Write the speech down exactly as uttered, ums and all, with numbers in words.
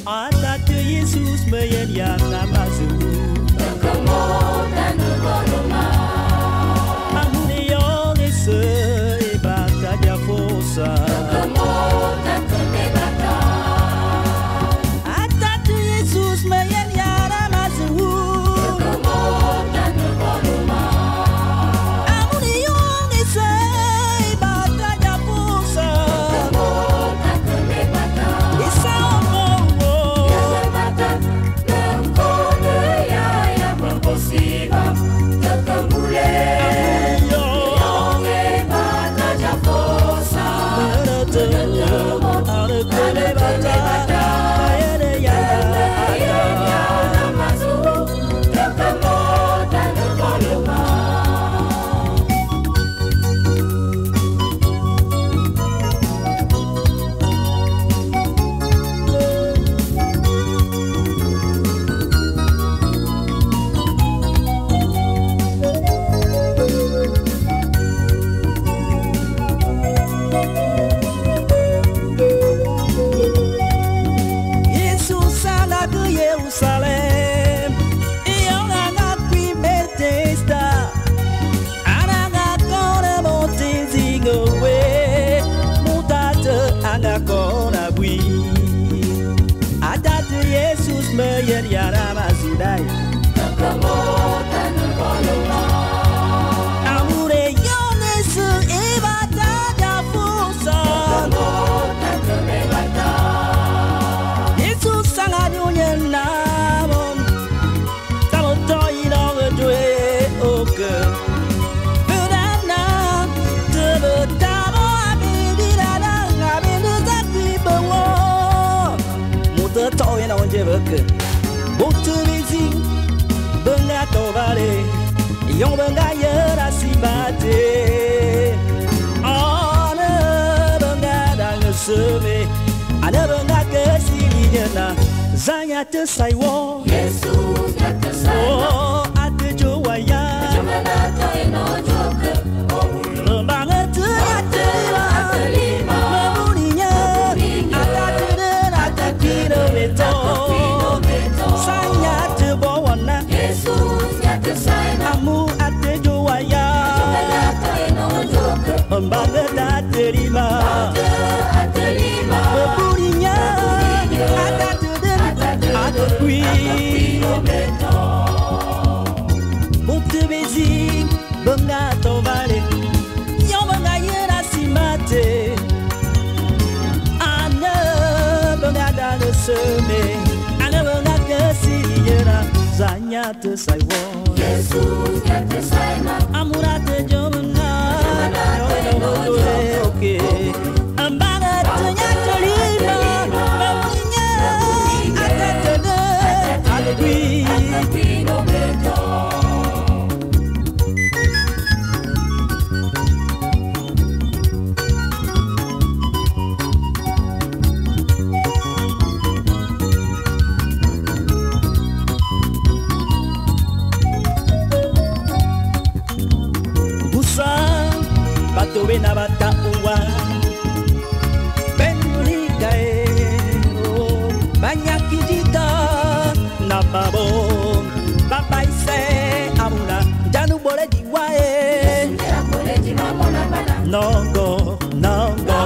Atat Yesus meyen yang namazu Kemudian berluma Amune yon ese Ebata dia fosa Kemudian kebebasan Atat Yesus meyen yang namazu Kemudian berluma Amune yon ese Ebata dia fosa Kemudian kebebasan Isa Jerusalem, io non qui Bethesda, anaga kona monte zingowe, mutate anaga kona bui, adat Yesus meyer yara mazudai, Kemudian berluma amure yones ebata da forza, Kemudian kebebasan Yesus sangat nyena. Toy na onje beke botu bizi benga tovale yon benga yera sibate ana benga dang sebe ana benga kesilinya zanya te saiwo Yesus ya kesana oh ate jowaya Jumana toy no joke lembanga te ate Terima memurinya ate ate kilometer saya te bawana Yesus ya kesana amu ate jowaya Jumana toy no joke membaga tak terima Terima memurinya ate ate kui Bote bezi benga tovale yo benga yera simate ana benga dano seme ana benga kesiyera zanya te saiwo Yesus ya kesana amurate jomna oke ambaga tanya terima memurinya atatene alwi Batobe na bata uwa Benulika e oh Banyak kijita na babo Baba ise amuna Janu bole diwa e Boleh di mamona bana Nongo, nongo